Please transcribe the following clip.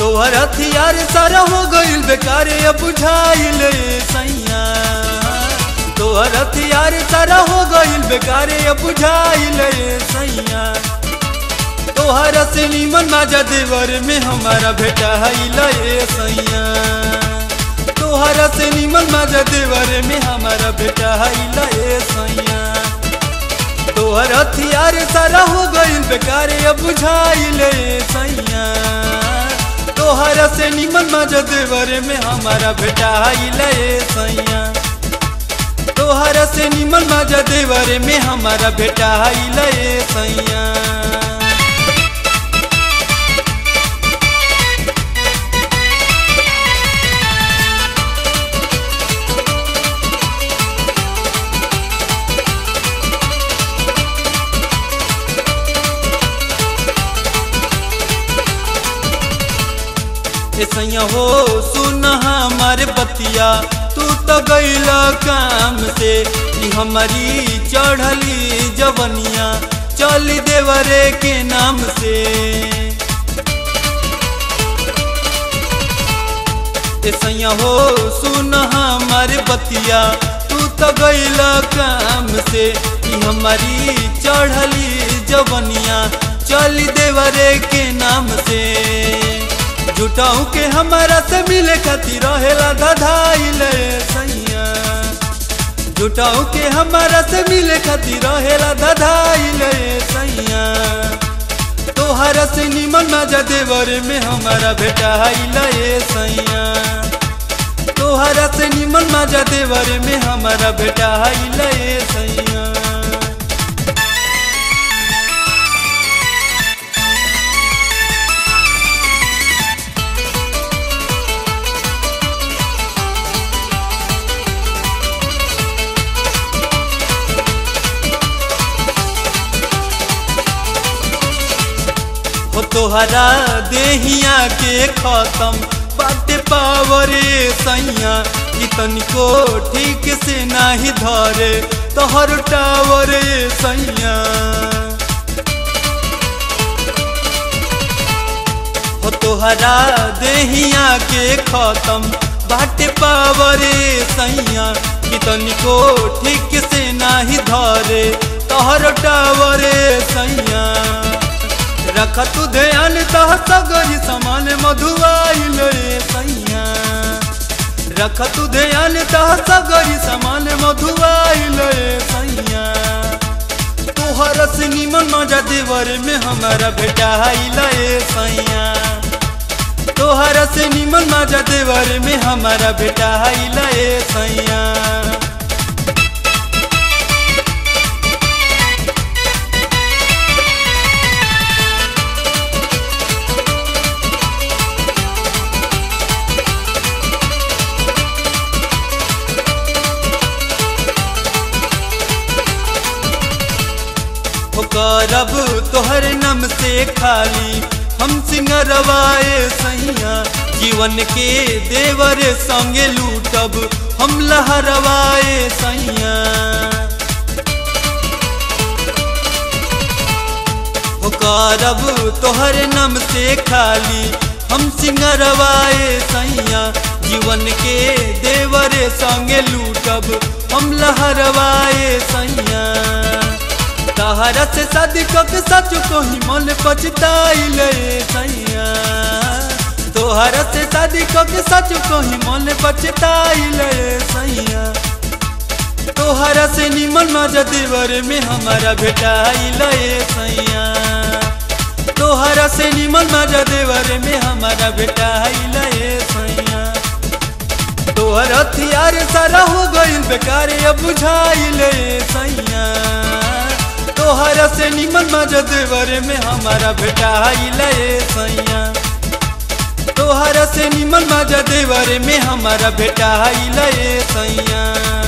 तोहर हथियार सारा हो गइल बेकार अब बुझाइल सैया। तोहर हथियार सारा हो गइल बेकार अब बुझाइल सैया। तोहर से निमन माजा देवर में हमारा भेटाइल सैया। तोहर से निमन माजा देवर में हमारा भेटाइल सैया। तोहर हथियार सारा हो गइल बेकार अब बुझाइल सैया। तोहर से निमन माजा देवर में हमारा भेटाइल सैया। तोहर से निमन माजा देवर में हमारा भेटाइल सैया। सैया हो सुन हमारे बतिया तू तो गइला काम से। हमारी चढ़ली जवनिया चल देवरे के नाम से। सैया हो सुन हमारे बतिया तू तो गइला काम से। हमारी चढ़ली जवनिया चल देवरे के नाम से। जुटाऊ के हमारा से मिले खातिर रहेला धधाइल सैया। जुटाऊ के हमारा से मिले खातिर रहेला धधाइल सैया। तोहर से निमन माजा देवर में हमारा भेटाइल सैया। तोहर से निमन माजा देवर में हमारा भेटाइल सैया। तोहरा देहिया के खत्म बाटे पावरे सैया। तनिको ठीक से नाही धरे तोहर टावरे सैया। तोहरा देहिया के खत्म बाटे पावरे सैया। तनिको ठीक से नाही धरे तोहर टावरे सैया। रख तू ध्यान तह सगरी समान मधुआइल सैया। रख तू ध्यान तह सगरी समान मधुआइल सैया। तोहर से निमन माजा देवर में हमारा भेटाइल सैया। तोहर से निमन माजा देवर में हमारा भेटाइल सैया। करब तोहर नम से खाली हम सिंगरवाए सैया। जीवन के देवर संगे लूटब हम लहरवाए सैया। करब तोहर नम से खाली हम सिंगरवाए सैया। जीवन के देवर संगे लूटब हम लहरवाए सैया। तहरा से शादी के सच कही मन पछताइल सैया। तोहरा से शादी के सच कही मन पछताइल सैया। तोहरा से निमन माजा देवर में हमारा भेटाइल सैया। तोहरा से निमन माजा देवर में हमारा भेटाइल सैया। तोहर हथियार सारा हो गइल बेकार अब बुझाइल सैया। तोहर से निमन माजा देवर में हमारा भेटाइल सैया। तोहर से निमन माजा देवर में हमारा भेटाइल सैया।